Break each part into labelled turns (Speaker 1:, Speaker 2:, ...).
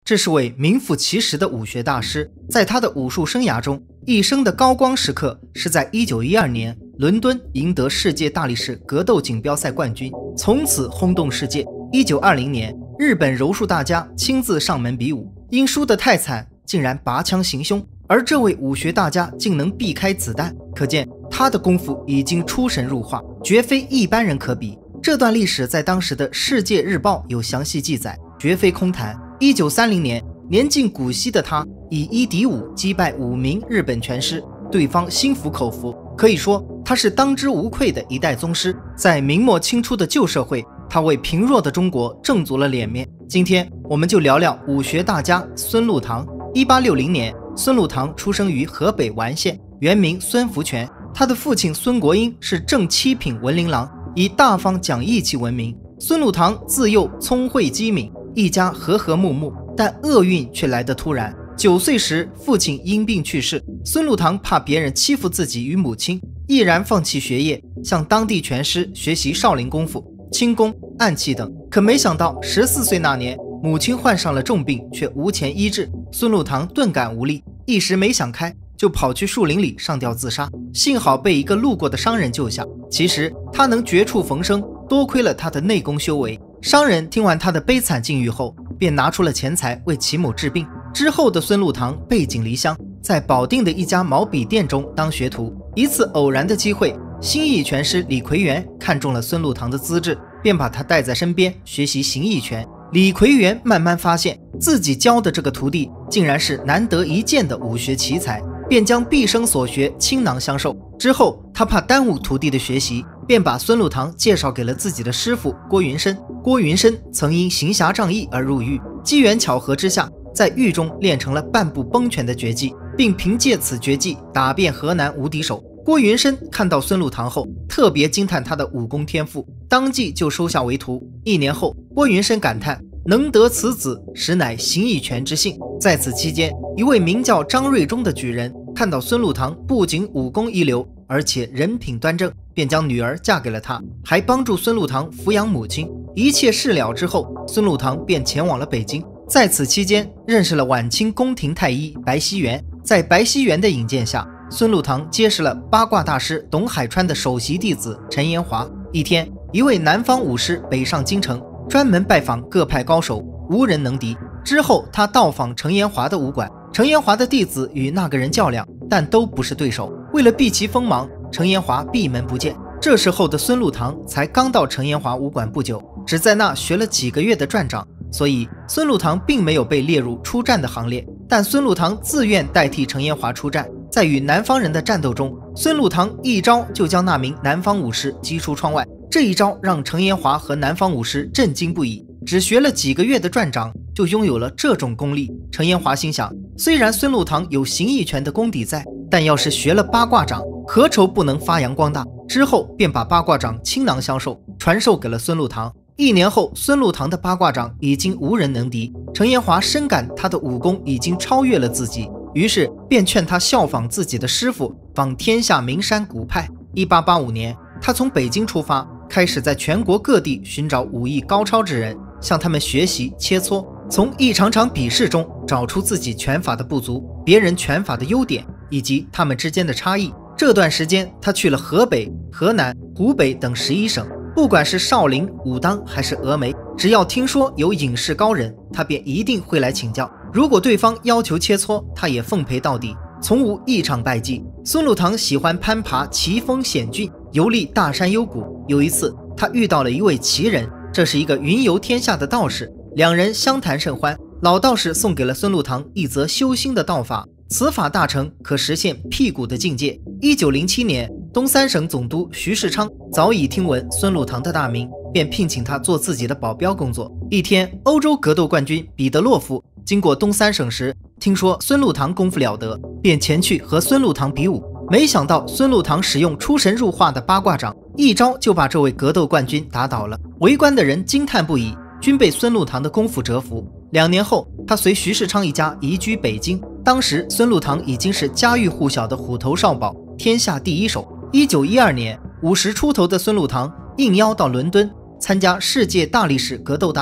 Speaker 1: 这是位名副其实的武学大师，在他的武术生涯中，一生的高光时刻是在1912年伦敦赢得世界大力士格斗锦标赛冠军，从此轰动世界。1920年，日本柔术大家亲自上门比武，因输得太惨，竟然拔枪行凶，而这位武学大家竟能避开子弹，可见他的功夫已经出神入化，绝非一般人可比。这段历史在当时的《世界日报》有详细记载，绝非空谈。1930年，年近古稀的他以1敌5击败5名日本拳师，对方心服口服，可以说他是当之无愧的一代宗师。在明末清初的旧社会，他为贫弱的中国挣足了脸面。今天我们就聊聊武学大家孙禄堂。1860年，孙禄堂出生于河北完县，原名孙福全。他的父亲孙国英是正七品文林郎，以大方讲义气闻名。孙禄堂自幼聪慧机敏，一家和和睦睦，但厄运却来得突然。9岁时，父亲因病去世，孙禄堂怕别人欺负自己与母亲，毅然放弃学业，向当地拳师学习少林功夫、轻功、暗器等。可没想到14岁那年，母亲患上了重病，却无钱医治，孙禄堂顿感无力，一时没想开，就跑去树林里上吊自杀。幸好被一个路过的商人救下。其实他能绝处逢生，多亏了他的内功修为。商人听完他的悲惨境遇后，便拿出了钱财为其母治病。之后的孙禄堂背井离乡，在保定的一家毛笔店中当学徒。一次偶然的机会，形意拳师李奎元看中了孙禄堂的资质，便把他带在身边学习形意拳。李奎元慢慢发现自己教的这个徒弟竟然是难得一见的武学奇才，便将毕生所学倾囊相授。之后他怕耽误徒弟的学习，便把孙禄堂介绍给了自己的师傅郭云深。郭云深曾因行侠仗义而入狱，机缘巧合之下，在狱中练成了半步崩拳的绝技，并凭借此绝技打遍河南无敌手。郭云深看到孙禄堂后，特别惊叹他的武功天赋，当即就收下为徒。1年后，郭云深感叹能得此子，实乃形意拳之幸。在此期间，一位名叫张瑞忠的举人看到孙禄堂不仅武功一流，而且人品端正，便将女儿嫁给了他，还帮助孙禄堂抚养母亲。一切事了之后，孙禄堂便前往了北京。在此期间，认识了晚清宫廷太医白希元。在白希元的引荐下，孙禄堂结识了八卦大师董海川的首席弟子陈延华。一天，一位南方武师北上京城，专门拜访各派高手，无人能敌。之后他到访陈延华的武馆，陈延华的弟子与那个人较量，但都不是对手。为了避其锋芒，陈延华闭门不见。这时候的孙禄堂才刚到陈延华武馆不久，只在那学了几个月的转掌，所以孙禄堂并没有被列入出战的行列。但孙禄堂自愿代替陈延华出战，在与南方人的战斗中，孙禄堂一招就将那名南方武师击出窗外。这一招让陈延华和南方武师震惊不已，只学了几个月的转掌就拥有了这种功力。陈延华心想，虽然孙禄堂有形意拳的功底在，但要是学了八卦掌，何愁不能发扬光大？之后便把八卦掌倾囊相授，传授给了孙禄堂。1年后，孙禄堂的八卦掌已经无人能敌，陈延华深感他的武功已经超越了自己，于是便劝他效仿自己的师傅，仿天下名山古派。1885年，他从北京出发，开始在全国各地寻找武艺高超之人，向他们学习切磋，从一场场比试中找出自己拳法的不足，别人拳法的优点，以及他们之间的差异。这段时间，他去了河北、河南、湖北等11省，不管是少林、武当还是峨眉，只要听说有隐士高人，他便一定会来请教。如果对方要求切磋，他也奉陪到底，从无一场败绩。孙禄堂喜欢攀爬奇峰险峻，游历大山幽谷。有一次，他遇到了一位奇人，这是一个云游天下的道士，两人相谈甚欢。老道士送给了孙禄堂一则修心的道法，此法大成，可实现辟谷的境界。1907年，东三省总督徐世昌早已听闻孙禄堂的大名，便聘请他做自己的保镖工作。一天，欧洲格斗冠军彼得洛夫经过东三省时，听说孙禄堂功夫了得，便前去和孙禄堂比武。没想到孙禄堂使用出神入化的八卦掌，一招就把这位格斗冠军打倒了。围观的人惊叹不已，均被孙禄堂的功夫折服。2年后，他随徐世昌一家移居北京。当时孙禄堂已经是家喻户晓的虎头少保，天下第一手。1912年，50出头的孙禄堂应邀到伦敦参加世界大力士格斗大赛。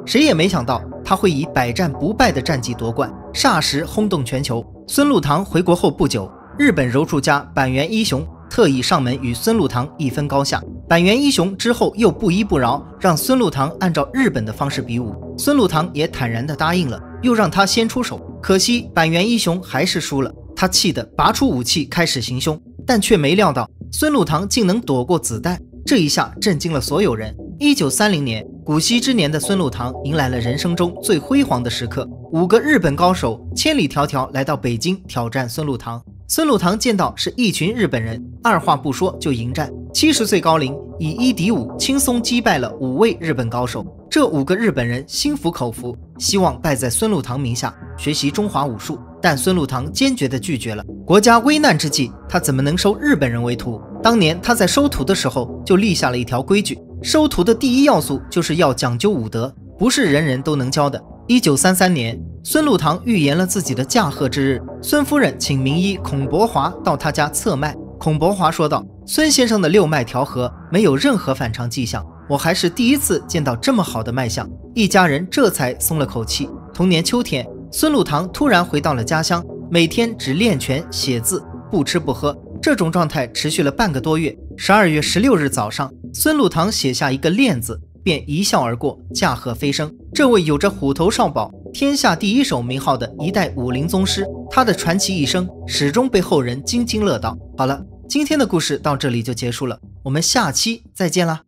Speaker 1: 谁也没想到他会以百战不败的战绩夺冠，霎时轰动全球。孙禄堂回国后不久，日本柔术家板垣一雄特意上门与孙禄堂一分高下。板垣一雄之后又不依不饶，让孙禄堂按照日本的方式比武，孙禄堂也坦然地答应了，又让他先出手。可惜板垣一雄还是输了，他气得拔出武器开始行凶，但却没料到孙禄堂竟能躲过子弹，这一下震惊了所有人。1930年，古稀之年的孙禄堂迎来了人生中最辉煌的时刻，5个日本高手千里迢迢来到北京挑战孙禄堂。孙禄堂见到是一群日本人，二话不说就迎战，70岁高龄以1敌5，轻松击败了5位日本高手。这5个日本人心服口服，希望拜在孙禄堂名下学习中华武术，但孙禄堂坚决地拒绝了。国家危难之际，他怎么能收日本人为徒？当年他在收徒的时候就立下了一条规矩，收徒的第一要素就是要讲究武德，不是人人都能教的。1933年，孙禄堂预言了自己的驾鹤之日，孙夫人请名医孔伯华到他家测脉。孔伯华说道：“孙先生的六脉调和，没有任何反常迹象，我还是第一次见到这么好的脉象。”一家人这才松了口气。同年秋天，孙禄堂突然回到了家乡，每天只练拳写字，不吃不喝，这种状态持续了半个多月。12月16日早上，孙禄堂写下一个练字，便一笑而过，驾鹤飞升。这位有着虎头少保、天下第一手名号的一代武林宗师，他的传奇一生始终被后人津津乐道。好了，今天的故事到这里就结束了，我们下期再见啦。